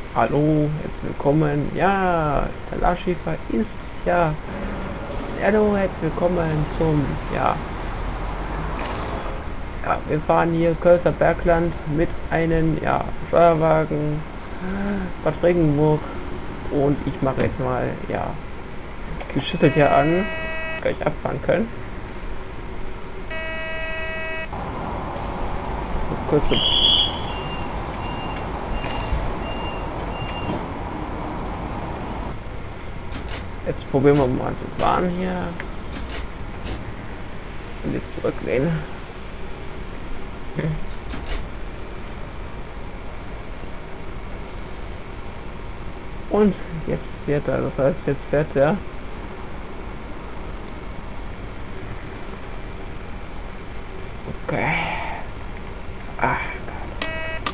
Hallo, herzlich willkommen. Ja, der Lastschiefer ist ja. Hallo, herzlich willkommen zum. Wir fahren hier Kölzer Bergland mit einem Steuerwagen Bad Regenburg und ich mache jetzt mal die Schüssel hier an, gleich abfahren können. Kurze Jetzt probieren wir mal zu fahren hier. Und jetzt zurücklehnen. Und jetzt fährt er, das heißt jetzt fährt er. Okay. Ach Gott.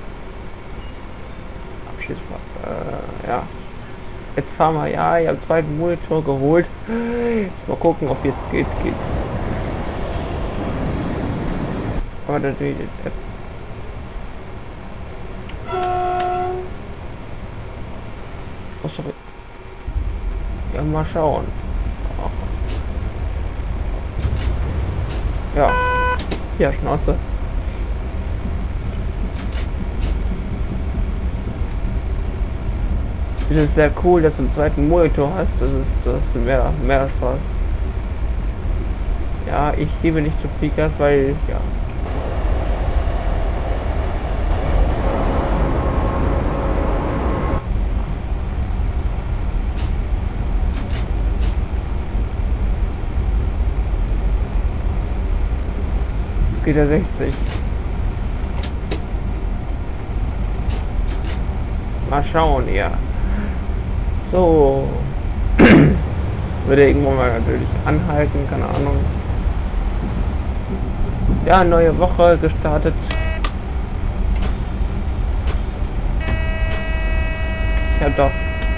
Abschießwaffe. Ja. Jetzt fahren wir, ich habe den zweiten Monitor geholt. Jetzt mal gucken, ob jetzt geht. Aber natürlich. Oh, sorry. Ja, mal schauen. Ja. Ja, Schnauze. Es ist sehr cool, dass du einen zweiten Monitor hast. Das ist mehr Spaß. Ja, ich liebe nicht zu Fliegers, weil es geht ja 60. Mal schauen, ja. So. Würde irgendwann mal natürlich anhalten, keine Ahnung. Ja, neue Woche gestartet. Ja doch.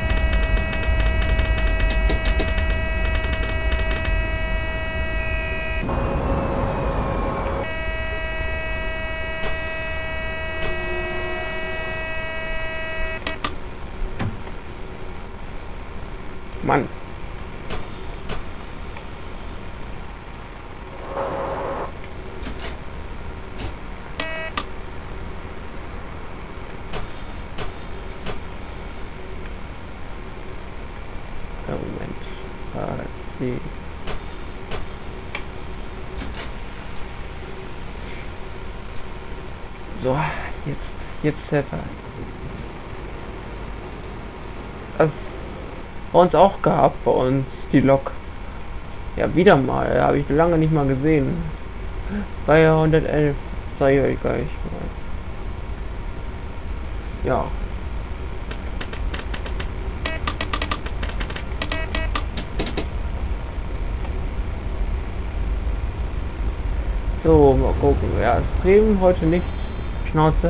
Mann. Moment. So, jetzt hätte er. Das bei uns auch gehabt, bei uns die Lok. Ja, wieder mal, habe ich lange nicht mal gesehen. Bei 111, sei euch gleich mal. Ja. So, mal gucken. Ja, Stream heute nicht. Schnauze.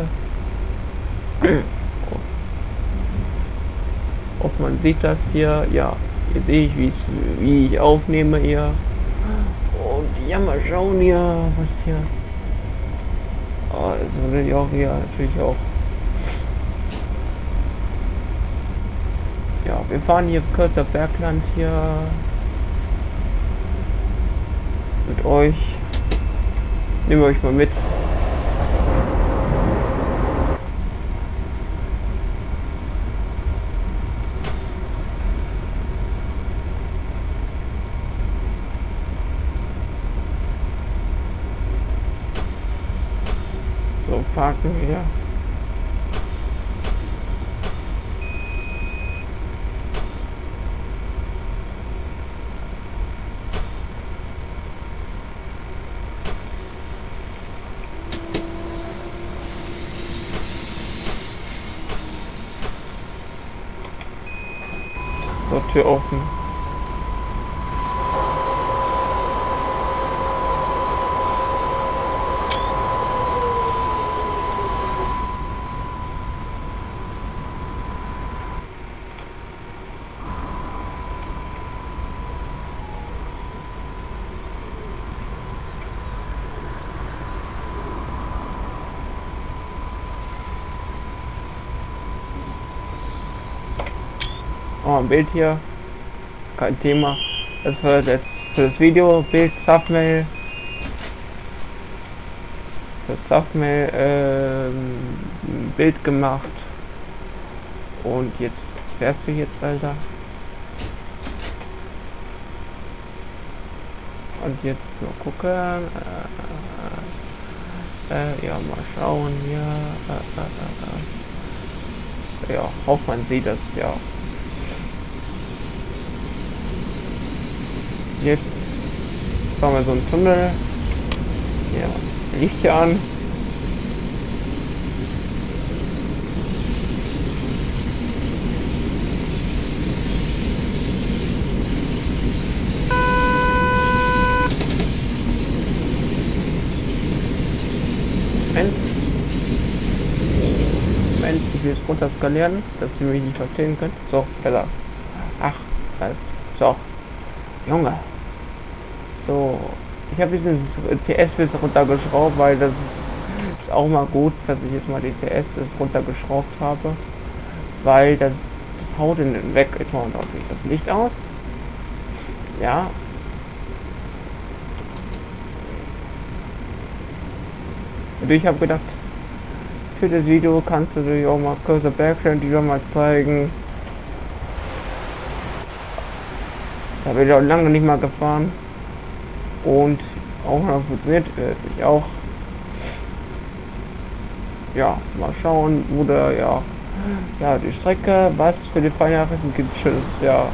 Ob man sieht das hier. Ja, hier sehe ich, wie ich aufnehme hier. Und ja, mal schauen hier, was hier. Oh, das würde ich auch hier natürlich auch. Ja, wir fahren hier Kölzer Bergland hier mit euch. Nehmen wir euch mal mit. So, parken wir. So, Tür offen. Oh, ein Bild hier. Kein Thema. Das wird jetzt für das Video Bild Thumbnail. Für Thumbnail ein Bild gemacht. Und jetzt fährst du jetzt, Alter. Und jetzt nur gucken. Ja, mal schauen hier. Ja, hofft man sieht das, ja. Jetzt fahren wir so einen Tunnel. Ja, Licht hier an. Moment, ich will es runter skalieren, dass ihr mich nicht verstehen könnt. So, besser. Ach, so. Junge. So. Ich habe diesen TS bis runtergeschraubt, weil das ist auch mal gut, dass ich jetzt mal die TS runtergeschraubt habe. Weil das haut in den weg. Jetzt machen wir natürlich das Licht aus. Ja. Und ich habe gedacht, für das Video kannst du dir auch mal Cursor Background wieder mal zeigen. Da bin ich auch lange nicht mal gefahren. Und auch noch funktioniert ich auch. Ja, mal schauen, wo der, ja, die Strecke, was für die Feierabend gibt es, ja.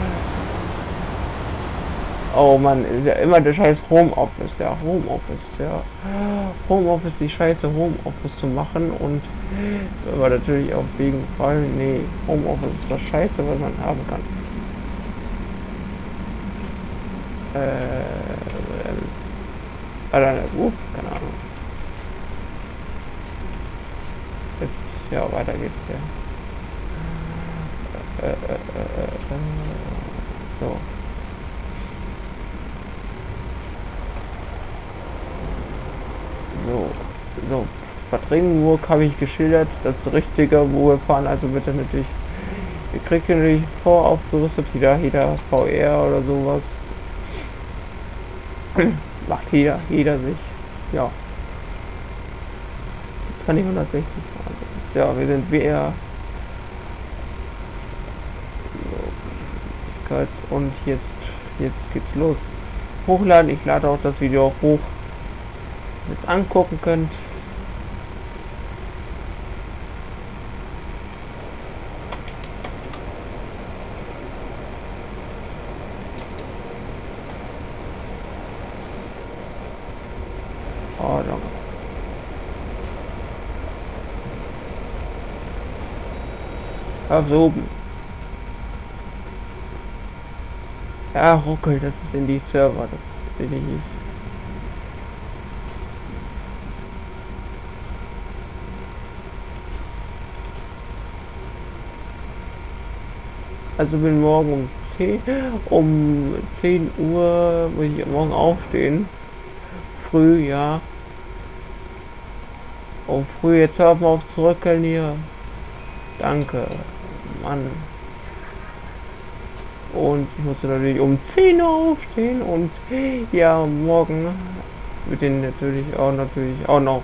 Oh man, ist ja immer der scheiß Homeoffice, ja, Homeoffice, ja. Homeoffice, die scheiße Homeoffice zu machen und aber natürlich auf jeden Fall, nee, Homeoffice ist das Scheiße, was man haben kann. Keine Ahnung. Jetzt, ja, weiter geht's ja. So. So, Verträgenburg habe ich geschildert, das ist der richtige, wo wir fahren, also bitte natürlich, ihr kriegt hier natürlich voraufgerüstet, wieder VR oder sowas. Macht jeder sich, ja. Jetzt kann ich 160 fahren, ja, wir sind VR. Und jetzt geht's los. Hochladen, ich lade auch das Video auch hoch. Jetzt angucken könnt. Oh, danke. So. Ja, ruckelt, das ist in die Server, das bin ich nicht. Also bin morgen um 10 Uhr muss ich morgen aufstehen. Früh, ja. Oh, früh, jetzt hör mal auf zurückgehen hier. Danke, Mann. Und ich musste natürlich um 10 Uhr aufstehen und ja, morgen wird den natürlich auch noch,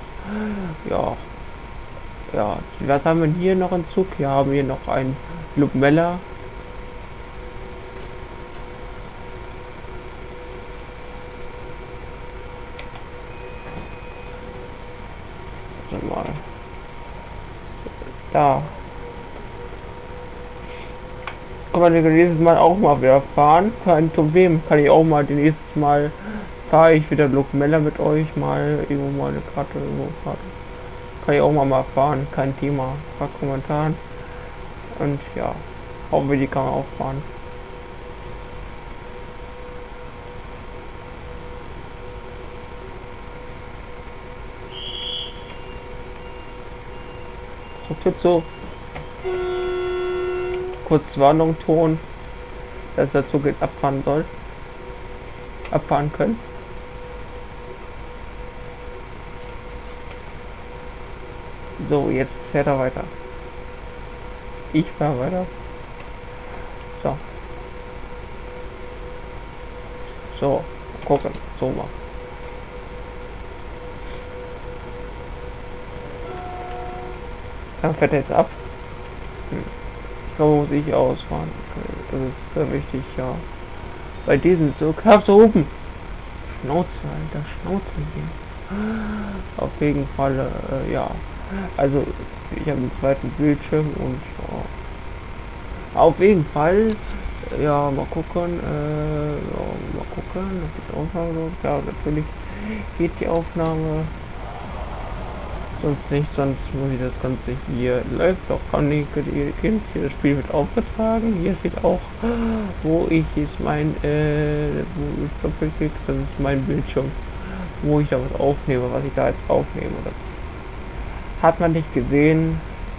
ja, was haben wir hier noch im Zug? Hier haben wir noch ein Lubmella. Mal da kann man nächstes Mal auch mal wieder fahren. Kein Problem, kann ich auch mal nächstes Mal fahre ich wieder Lukmella mit euch mal irgendwo mal eine Karte irgendwo Karte. Kann ich auch mal fahren, kein Thema. Paar Kommentaren und ja, hoffen wir, die kann man auch fahren. So kurz Warnung Ton, dass der Zug jetzt abfahren können. So, jetzt fährt er weiter. Ich fahre weiter. So. So, mal gucken. So mal. Dann fährt er jetzt ab. Ich glaube, muss ich ausfahren. Okay, das ist sehr wichtig, ja. Bei diesem Zug. Hör auf zu hupen! Schnauze, Alter, Schnauze hier. Auf jeden Fall, ja. Also, ich habe einen zweiten Bildschirm und auf jeden Fall, ja, mal gucken, mal gucken, ob die Aufnahme läuft. Ja, natürlich geht die Aufnahme. Sonst nicht, sonst muss ich das Ganze hier läuft auch kann ich hier das Spiel wird aufgetragen. Hier steht auch, wo ich jetzt mein wo ich doppelklick, das ist mein Bildschirm, wo ich da was aufnehme, was ich da jetzt aufnehme. Das hat man nicht gesehen.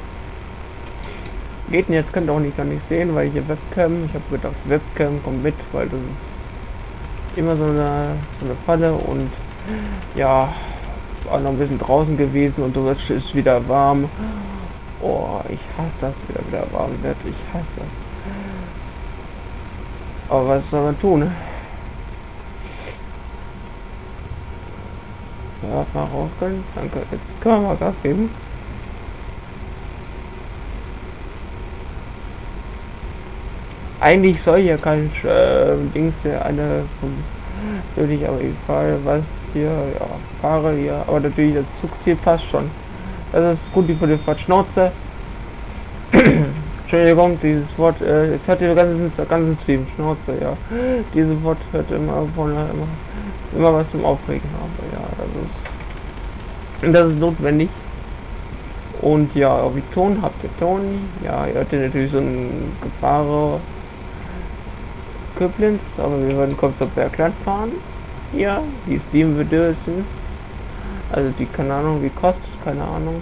Geht jetzt, könnt ihr auch nicht gar nicht sehen, weil hier Webcam, ich habe gedacht Webcam kommt mit, weil das ist immer so eine Falle und ja, auch noch ein bisschen draußen gewesen und so ist wieder warm. Oh, ich hasse das, wieder warm wird. Ich hasse. Aber was soll man tun? Ja, mal raus können. Danke. Jetzt können wir mal Gas geben. Eigentlich soll hier kein Dings hier eine würde ich aber egal was hier, ja, fahre hier, aber natürlich das Zugziel passt schon. Das ist gut, die von der Schnauze. Entschuldigung, dieses Wort, es hört ihr ganzen Stream, Schnauze, ja. Dieses Wort hört immer immer was zum Aufregen, aber ja, das ist notwendig. Und ja, wie Ton habt ihr Ton? Ja, ihr hört ihr natürlich so ein Gefahre. Köblitz, aber wir werden kurz auf Bergland fahren. Ja, die Steam wird dürfen. Also die, keine Ahnung, wie kostet, keine Ahnung.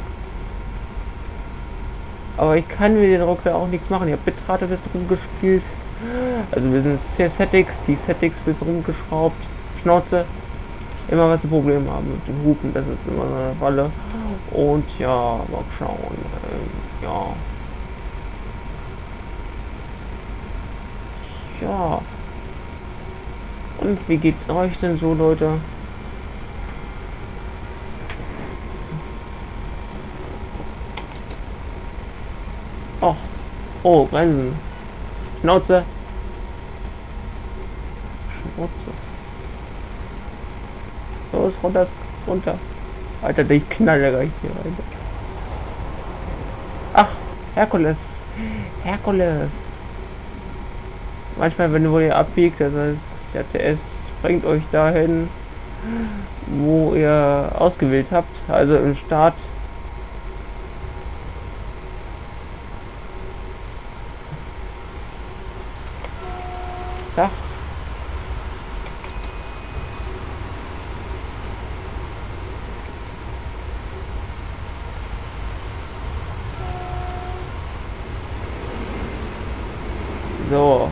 Aber ich kann mit den Rocker auch nichts machen. Ich habe Bitrate bis rumgespielt. Also wir sind Settings, die Settings bis rumgeschraubt. Schnauze. Immer was ein Problem haben mit den Hupen, das ist immer so eine Falle. Und ja, mal schauen. Ja. Ja. Und wie geht's euch denn so, Leute? Oh, oh, Bremsen. Schnauze. Schnauze. Los, runter, runter. Alter, ich knalle gleich hier rein. Ach, Herkules. Herkules. Manchmal, wenn ihr abbiegt, das heißt, der TS bringt euch dahin, wo ihr ausgewählt habt, also im Start. Tag. So.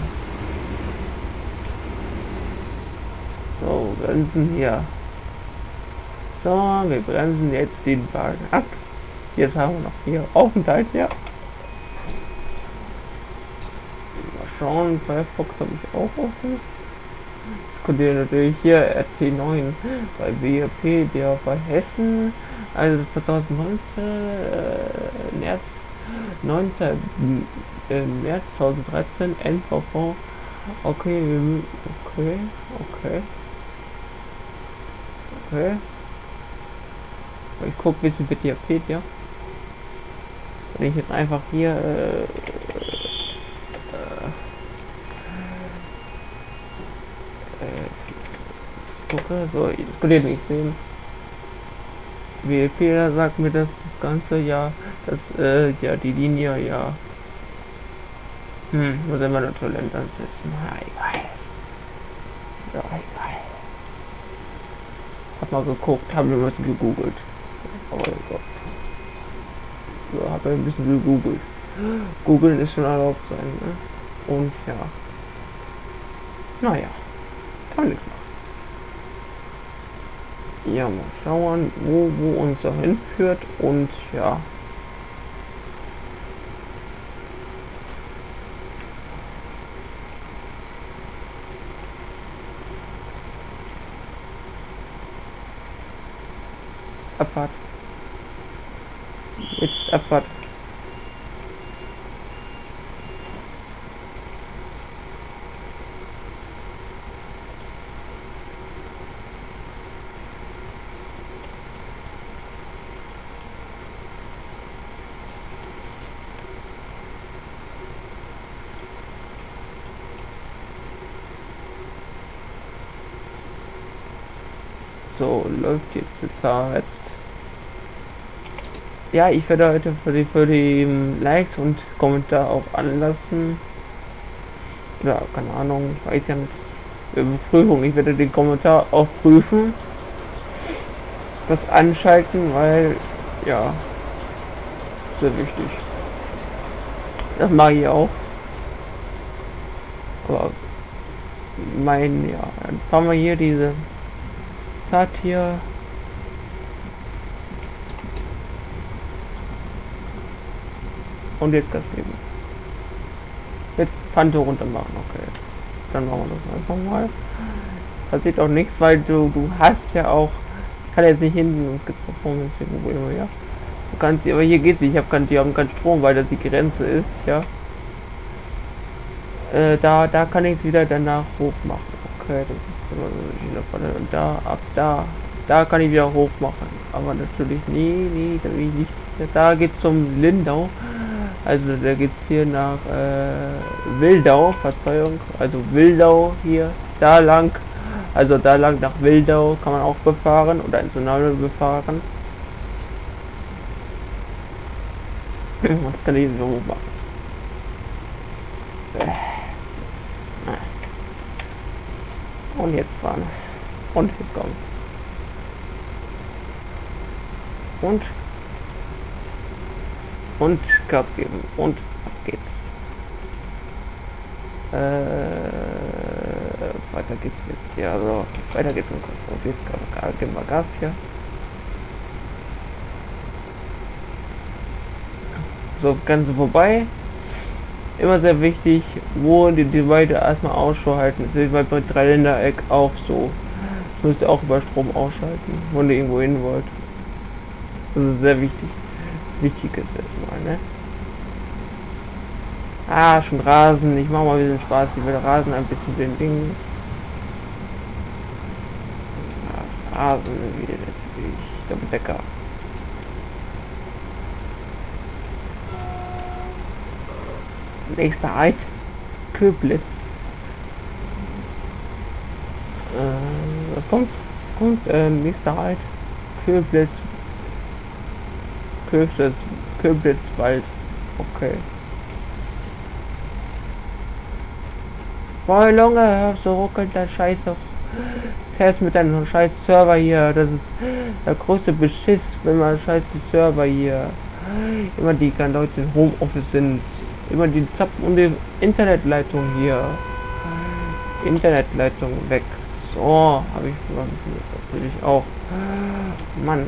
So, bremsen hier. So, wir bremsen jetzt den Wagen ab. Jetzt haben wir noch hier Aufenthalt, ja. Mal schauen, Firefox habe ich auch offen. Jetzt könnt ihr natürlich hier RT9 bei WP, der bei Hessen, also 2019, März 9. März 2013, NVV. Okay, okay. Ich gucke ein bisschen Wikipedia. Wenn ich jetzt einfach hier gucke, so, das könnt ihr nicht sehen. Wikipedia sagt mir das Ganze, ja, das, ja, die Linie, ja. Muss immer natürlich dann sitzen. Ja, egal. So, egal. Hab mal geguckt, haben wir was gegoogelt. Oh Gott. So, hab ein bisschen gegoogelt. Googeln ist schon erlaubt sein, ne? Und ja. Naja. Kann nichts machen. Ja, mal schauen, wo uns da hinführt und ja. Abfahrt. Jetzt Abfahrt. So, läuft jetzt ja, ich werde heute für die Likes und Kommentare auch anlassen. Ja, keine Ahnung, weiß ja nicht. Prüfung, ich werde den Kommentar auch prüfen. Das anschalten, weil, ja, sehr wichtig. Das mache ich auch. Aber ja, dann fahren wir hier diese Zeit hier. Und jetzt Gas geben. Jetzt Pante runter machen, okay. Dann machen wir das einfach mal. Passiert auch nichts, weil du hast ja auch. Ich kann jetzt nicht hinten, uns gibt Performance Probleme, ja. Du kannst, aber hier geht's nicht. Die haben keinen Strom, weil das die Grenze ist, ja. Da kann ich es wieder danach hoch machen. Okay, das ist immer so. Und da kann ich wieder hoch machen. Aber natürlich nie, da will ich nicht. Da geht's zum Lindau. Also da geht's hier nach Wildau, Verzeihung, also Wildau hier, da lang, also da lang nach Wildau kann man auch befahren oder ins Name befahren. Was kann ich so machen? Und jetzt fahren. Und jetzt kommen. Und Gas geben. Und ab geht's. Weiter geht's jetzt. Ja, so. Weiter geht's. Und jetzt geben wir Gas hier. So, das Ganze vorbei. Immer sehr wichtig, wo die beide erstmal Ausschau halten. Das ist bei Dreiländereck auch so. Das müsst ihr auch über Strom ausschalten, wenn ihr irgendwo hin wollt. Das ist sehr wichtig. Das Wichtige ist jetzt mal, ne? Ah, schon Rasen. Ich mache mal ein bisschen Spaß. Ich will Rasen ein bisschen den Ding. Ja, Rasen wieder natürlich. Der Bäcker. Nächster Halt. Köblitz. Kommt nächster Halt. Köblitzwald. Okay. Boah, Lunge, so ruckelt der Scheiße. Test mit einem scheiß Server hier. Das ist der größte Beschiss, wenn man scheiß Server hier. Immer die Leute im Homeoffice sind. Immer die Zapfen und die Internetleitung hier. Internetleitung weg. So, habe ich natürlich auch. Mann.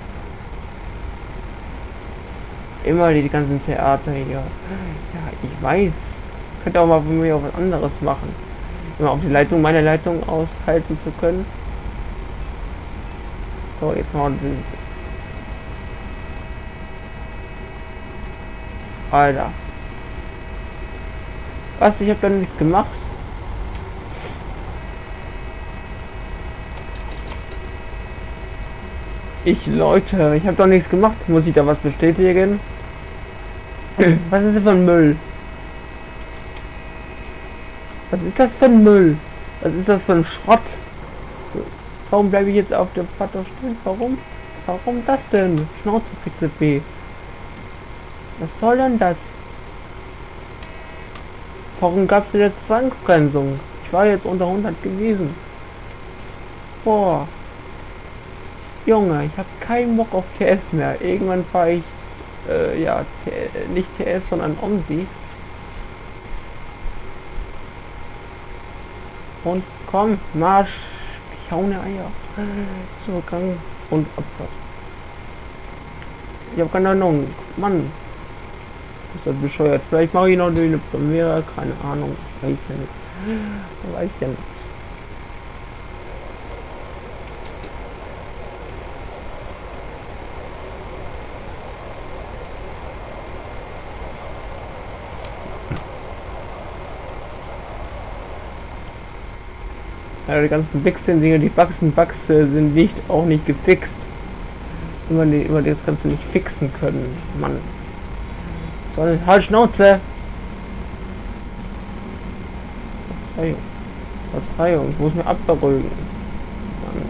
Immer die ganzen Theater hier. Ja, ich weiß. Könnte auch mal von mir auch was anderes machen. Immer auf die Leitung, meine Leitung aushalten zu können. So, jetzt mal. Alter. Was? Ich habe da nichts gemacht. Leute, ich habe doch nichts gemacht. Muss ich da was bestätigen? Was ist das für ein Müll? Was ist das für ein Müll? Was ist das für ein Schrott? Warum bleibe ich jetzt auf der Fahrt stehen? Warum? Warum das denn? Schnauze, Pixel B. Was soll denn das? Warum gab es denn jetzt Zwangsbremsung? Ich war jetzt unter 100 gewesen. Boah. Junge, ich habe keinen Bock auf TS mehr. Irgendwann fahre ich, ja, nicht TS, sondern OMSI. Und komm, Marsch. Ich hau ne Eier. Zurückgang und Abfahrt. Ich habe keine Ahnung. Mann. Ist das bescheuert? Vielleicht mache ich noch eine Premiere. Keine Ahnung. Weiß ja nicht. Weiß ja nicht. Die ganzen Wechseldinger, die Bugs sind auch nicht gefixt. Immer das Ganze nicht fixen können. Mann. Soll halt Schnauze! Verzeihung, ich muss mir abberuhigen. Mann.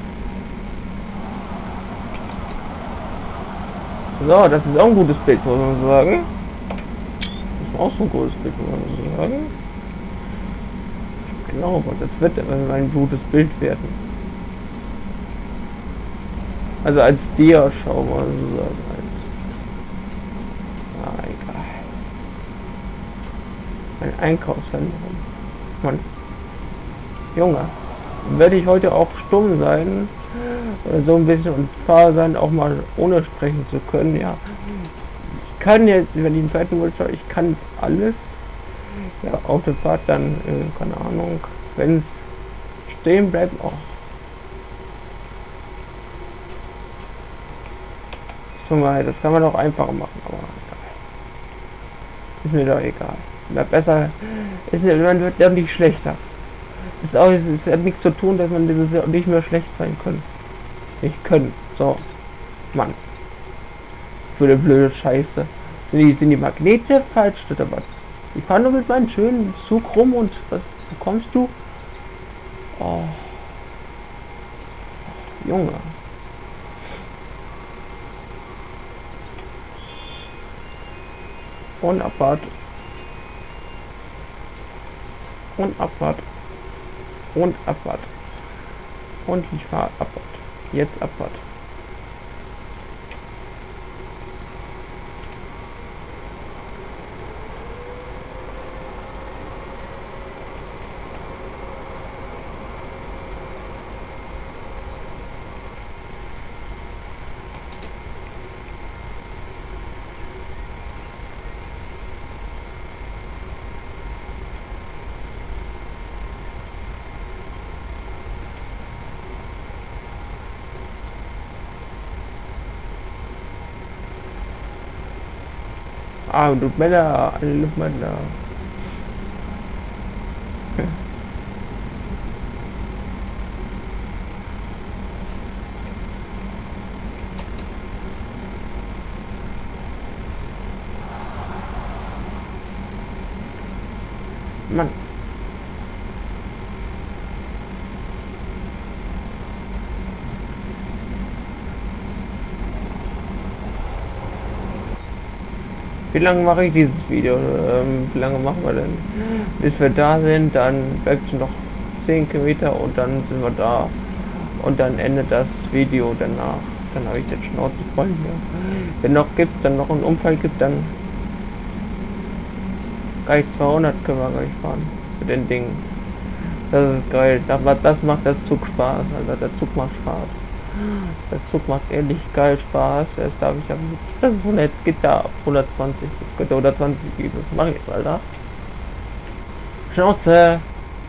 So, das ist auch ein gutes Bild, muss man sagen. Das ist auch so ein gutes Bild, muss man sagen. Genau, aber das wird ein gutes Bild werden. Also als Dia-Schau, mal so sagen. Egal. Ein Einkaufszentrum. Mann. Junge. Werde ich heute auch stumm sein. Oder so ein bisschen und fahre sein, auch mal ohne sprechen zu können, ja. Ich kann jetzt, wenn ich den zweiten Wunsch habe, ich kann jetzt alles. Ja, auf der Fahrt dann, keine Ahnung, wenn es stehen bleibt, auch. Das kann man auch einfacher machen, aber ist mir doch egal. Na, besser ist, man wird ja nicht schlechter. Es hat nichts zu tun, dass man dieses Jahr nicht mehr schlecht sein kann. Nicht können. So. Mann. Für eine blöde Scheiße. Sind die Magnete falsch oder was? Ich fahre nur mit meinem schönen Zug rum und was bekommst du? Oh. Junge. Und Abfahrt. Und Abfahrt. Und Abfahrt. Und ich fahre Abfahrt. Jetzt Abfahrt. Ah, du Männer, alle Männer. Mann. Wie lange mache ich dieses Video? Wie lange machen wir denn? Bis wir da sind, dann bleibt noch 10 Kilometer und dann sind wir da. Und dann endet das Video danach. Dann habe ich den Schnauze voll hier. Wenn noch einen Unfall gibt, dann gleich 200 können wir gleich fahren. Für den Ding. Das ist geil. Das macht das Zug Spaß. Also der Zug macht Spaß. Der Zug macht ehrlich geil Spaß. Jetzt darf ich aber das ist jetzt geht da ab 120. Das könnte 120 gehen. Das mache ich jetzt, Alter. Schnauze!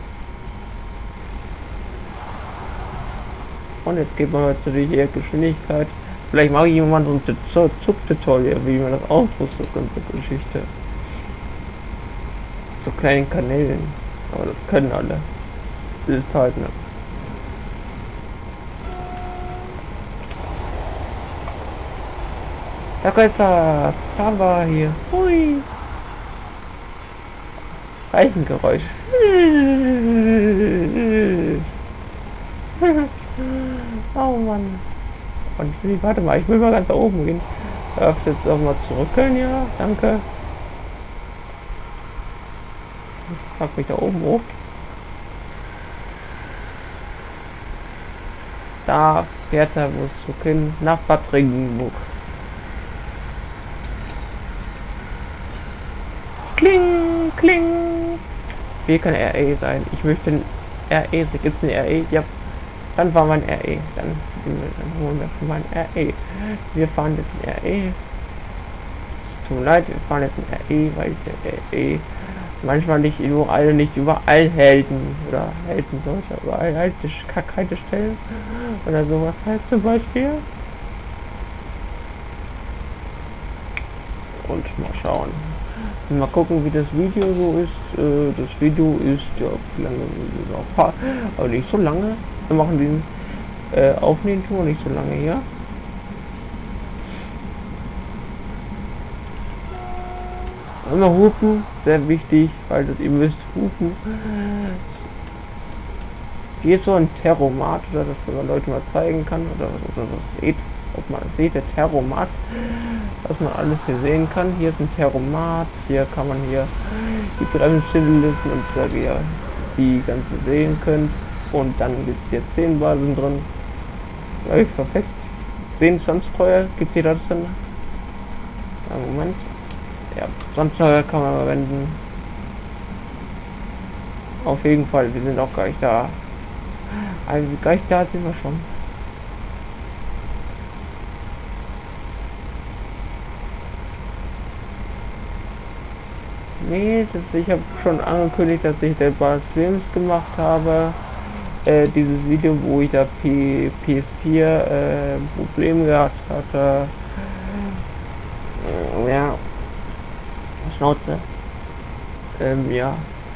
Und jetzt geht man jetzt natürlich eher Geschwindigkeit. Vielleicht mache ich jemand so ein Zug-Tutorial, wie man das ausrüstet, das ganze Geschichte. So kleinen Kanälen. Aber das können alle. Das ist halt ne. Da ist er. Da war hier. Hui. Reichengeräusch. Oh Mann. Und warte mal, ich will mal ganz da oben gehen. Darfst jetzt auch mal zurückgehen, ja? Danke. Ich pack mich da oben hoch. Da fährt er, wo es zurück hin, nach Bad Regenburg. Kling, kling. Hier kann RE sein. Ich möchte ein RE. Gibt es ein RE? Ja. Dann war mein RE. Dann holen wir schon mal ein RE. Wir fahren jetzt ein RE. Es tut mir leid, wir fahren jetzt ein RE, weil der RE manchmal nicht überall halten oder halten sollte. Überall Haltestellen oder sowas halt zum Beispiel. Und mal schauen. Mal gucken, wie das Video so ist. Das Video ist ja wie lange, aber nicht so lange. Wir machen den aufnehmen tun nicht so lange hier. Immer hupen, sehr wichtig, weil das, ihr müsst hupen. Hier ist so ein Thermomat, oder das man Leute mal zeigen kann, oder was seht, ob man es seht, der Thermomat, was man alles hier sehen kann. Hier ist ein Thermomat, hier kann man hier die Bremsschilder listen und so, wie ihr die ganze sehen könnt. Und dann gibt es hier 10 Basen drin. Ja, perfekt. 10 Sandsteuer, gibt ihr das dann? Ja, Moment. Ja, Sandsteuer kann man verwenden. Auf jeden Fall, wir sind auch gleich da. Also gleich da sind wir schon. Nee, ich habe schon angekündigt, dass ich der Streams gemacht habe. Dieses Video, wo ich da PS4 Probleme gehabt hatte. Ja. Schnauze. Ja.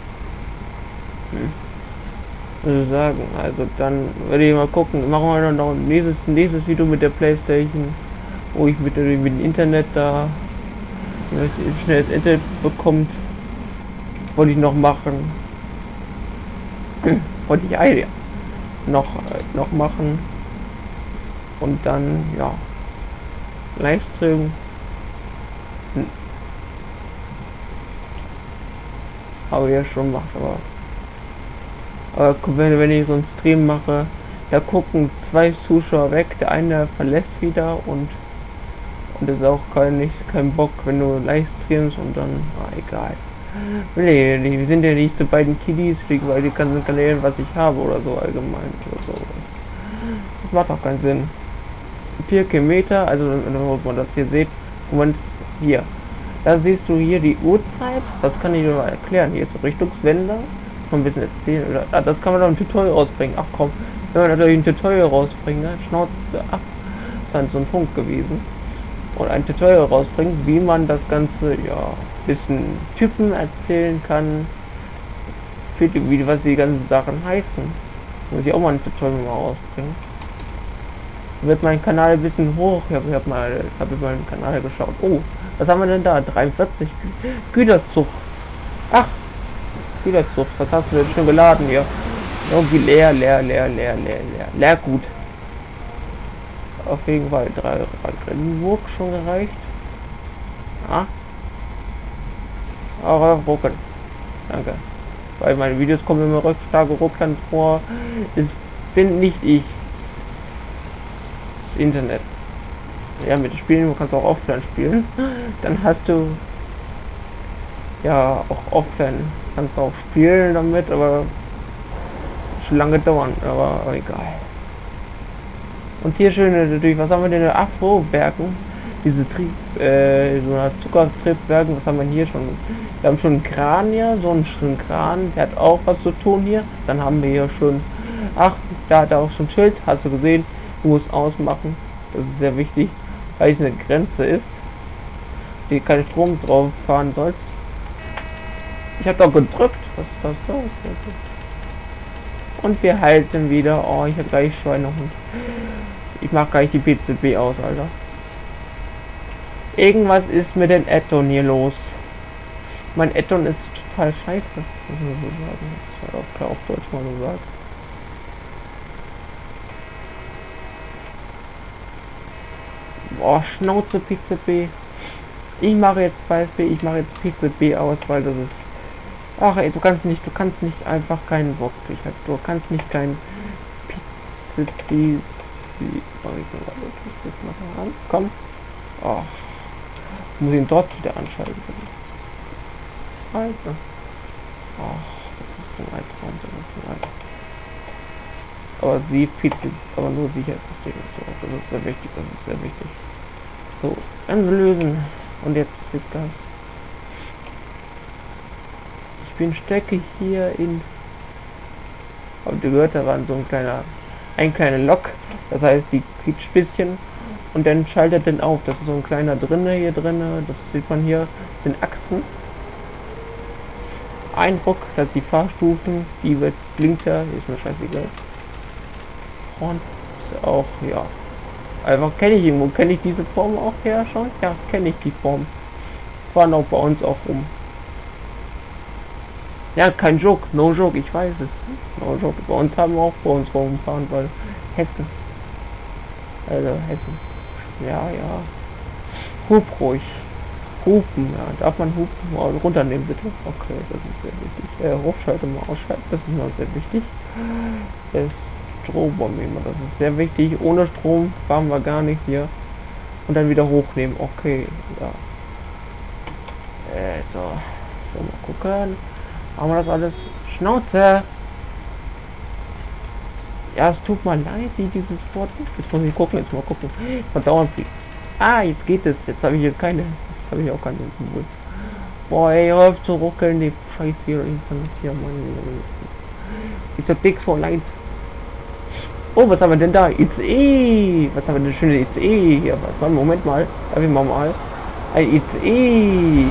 Würde sagen, also dann werde ich mal gucken. Machen wir dann noch ein nächstes Video mit der PlayStation, wo ich mit dem Internet da schnelles Internet bekommt. Wollte ich noch machen. Wollte ich noch machen. Und dann, ja, Livestream. Habe ich ja schon gemacht, aber wenn ich so einen Stream mache, da gucken 2 Zuschauer weg, der eine verlässt wieder und das ist auch kein Bock, wenn du live streamst und dann, egal. Nee, wir sind ja nicht zu beiden Kiddies, weil die ganzen Kanäle, was ich habe oder so allgemein oder so. Das macht auch keinen Sinn. 4 Kilometer, also wenn man das hier sieht, Moment, hier. Da siehst du hier die Uhrzeit, das kann ich dir mal erklären. Hier ist Richtungswende, ein bisschen erzählen. Oder, das kann man doch ein Tutorial rausbringen. Ach komm, wenn man natürlich ein Tutorial rausbringen, ne? Schnauze ab. Das ist so ein Punkt gewesen. Und ein Tutorial rausbringen, wie man das Ganze, ja, bisschen Typen erzählen kann, was die ganzen Sachen heißen. Muss ich auch mal ein Tutorial mal rausbringen. Wird mein Kanal ein bisschen hoch. Ich hab mal den Kanal geschaut. Oh, was haben wir denn da? 43 Güterzug. Ach, Güterzug. Was hast du denn schon geladen hier? Irgendwie leer. Leergut. Auf jeden Fall 3 Brandenburg schon gereicht. Ah. Aber rucken. Danke. Weil meine Videos kommen immer starke Ruckland vor. Es bin nicht ich. Das Internet. Ja, mit den Spielen, du kannst auch offline spielen. Dann hast du ja auch offline. Kannst auch spielen damit, aber schon lange dauern, aber egal. Und hier schön natürlich, was haben wir denn? Afro-Werken, diese so eine Zuckertriebwerken, was haben wir hier schon? Wir haben schon einen Kran hier, so einen Kran, der hat auch was zu tun hier. Dann haben wir hier schon, ach, da hat er auch schon ein Schild, hast du gesehen, du musst ausmachen, das ist sehr wichtig, weil es eine Grenze ist, die kein Strom drauf fahren sollst. Ich habe doch gedrückt, was ist das da? Und wir halten wieder, oh, ich habe gleich Schweinehund. Ich mache gleich die PCB aus, Alter. Irgendwas ist mit den Add-on hier los. Mein Add-on ist total scheiße, muss man so sagen. Das war auch klar auf Deutsch mal so sagt. Boah, Schnauze PCB. Ich mache jetzt PCB aus, weil das ist. Ach ey, du kannst nicht einfach keinen Bock. Du kannst nicht kein PCB. Komm. Oh. Muss ihn dort wieder anschalten. Alter. Oh, das ist ein Albtraum. Aber sie PC, aber nur Sicherheitssystem und so. Das ist sehr wichtig. So, ganz lösen. Und jetzt gibt das. Ich stecke hier in. Aber die gehört, da war so ein kleiner Lok. Das heißt, die quietscht ein bisschen und dann schaltet den auf. Das ist so ein kleiner hier drinne. Das sieht man hier. Das sind Achsen. Eindruck, dass die Fahrstufen, die jetzt blinkt ja, ist mir scheißegal. Und auch, ja. Einfach kenne ich irgendwo, kenne ich diese Form auch her schon? Ja, kenne ich die Form. Fahren auch bei uns auch rum. Ja, kein Joke, no joke, ich weiß es. No joke. Bei uns haben wir auch bei uns rumfahren, weil Hessen. Also Hessen. Ja, ja. Hup ruhig. Hupen, ja. Darf man hupen? Oh, runternehmen bitte. Okay, das ist sehr wichtig. Hochschalten mal ausschalten, das ist noch sehr wichtig. Das Strombomben, das ist sehr wichtig. Ohne Strom fahren wir gar nicht hier. Und dann wieder hochnehmen. Okay, ja. So. So, mal gucken. Haben wir das alles? Schnauze! Ja, es tut mir leid, wie dieses Wort. Jetzt muss ich gucken, jetzt mal gucken. Verdauert. Ah, jetzt geht es. Jetzt habe ich hier keine. Jetzt habe ich auch keine. Boah, ey, hör auf zu ruckeln, die Scheiße hier. Hier, Mann. Ist der dick so leid. Oh, was haben wir denn da? ICE! Was haben wir denn schöne ICE hier? Warte, Moment mal. Darf ich mal? Ein ICE!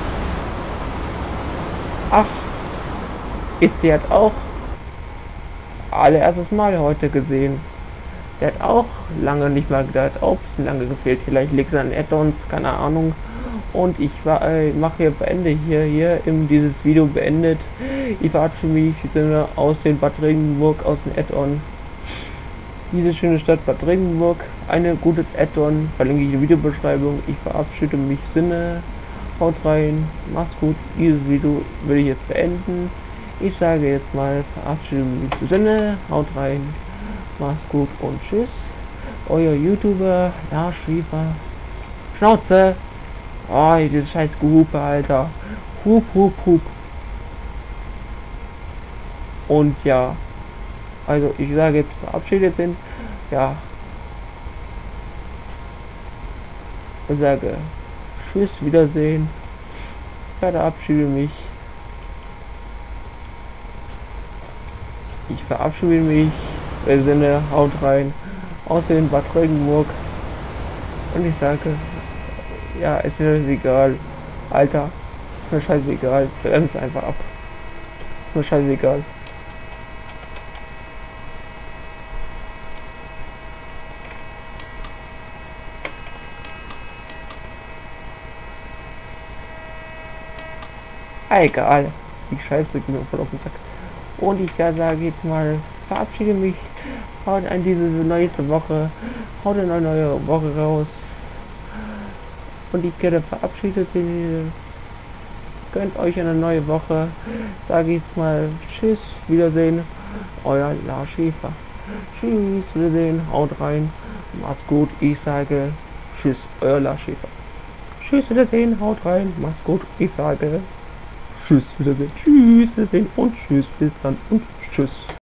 Ach! ICE hat auch allererstes Mal heute gesehen. Der hat auch lange nicht mal, der hat auch ein bisschen lange gefehlt. Vielleicht liegt es an Add-ons, keine Ahnung. Und ich mache hier, beende hier dieses Video beendet. Ich verabschiede mich aus den Bad Regenburg, aus dem Add-on. Diese schöne Stadt Bad Regenburg, ein gutes Add-on, verlinke ich in der Videobeschreibung. Ich verabschiede mich, Sinne, haut rein, macht's gut. Dieses Video will ich jetzt beenden. Ich sage jetzt mal, verabschiede mich, Sinne, haut rein, macht's gut und tschüss. Euer YouTuber, Lars Schiefer. Schnauze! Oh, dieses scheiß Gehupe, Alter. Hup, hup, hup. Und ja. Also ich sage jetzt verabschiedet sind. Ja. Ich sage tschüss, Wiedersehen. Ich verabschiede mich. Ich verabschiede mich. Im Sinne, haut rein. Außerdem Bad Regenburg. Und ich sage, ja, ist mir egal. Alter, ist mir scheißegal. Bremst einfach ab. Ist mir scheißegal. Egal. Die Scheiße geht mir voll auf den Sack. Und ich sage jetzt mal, verabschiede mich. Haut an diese nächste Woche. Haut eine neue Woche raus. Und ich gerne verabschiede Sie. Gönnt euch eine neue Woche. Sage jetzt mal tschüss, Wiedersehen. Euer Lars Schiefer. Tschüss, Wiedersehen. Haut rein. Macht's gut. Ich sage tschüss, euer Lars Schiefer. Tschüss, Wiedersehen. Haut rein. Macht's gut. Ich sage tschüss, Wiedersehen. Tschüss, Wiedersehen und tschüss. Bis dann und tschüss.